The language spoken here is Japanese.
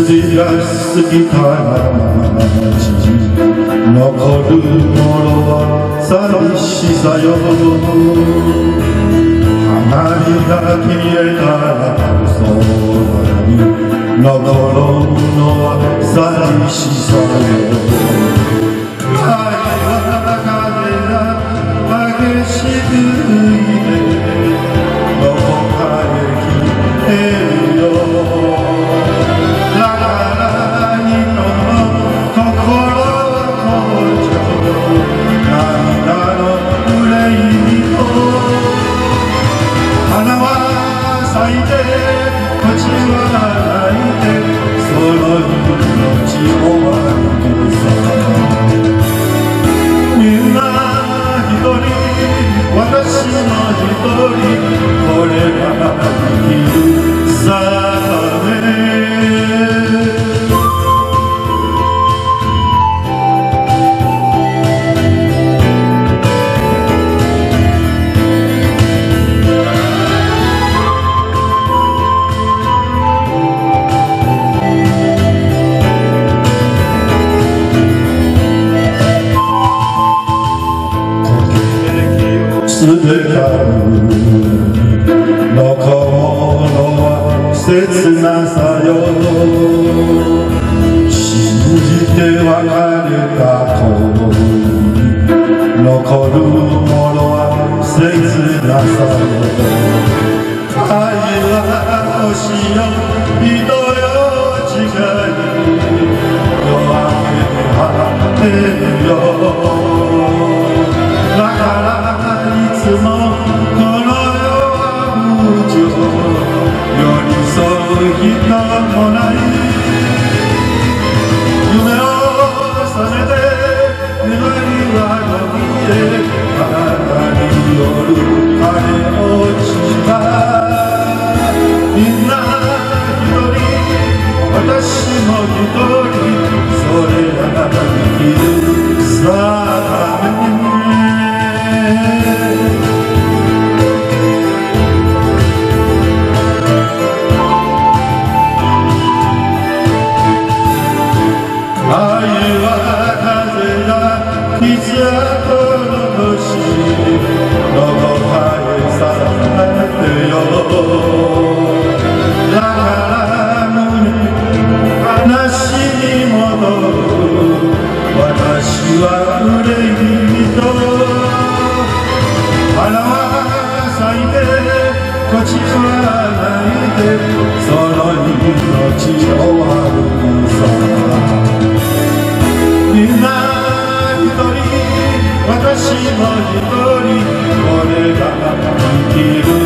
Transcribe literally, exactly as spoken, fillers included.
りが過ぎた街残るものは寂しさよ花火が消えたら空に残るのは寂しさよ愛は風が激しく吹いてどこかへ消えるよすべて残るのは切なさよ信じて別れた頃に残るものは切なさよ愛は星よ人よ違い夜明けで放ってるよだからいつもこの世は無情寄り添う人もない夢を覚めて願いは伸びて体による晴れ落ちたみんな一人私も一人それが生きるさこちらないでその命終わるさみんな一人私も一人これが生きる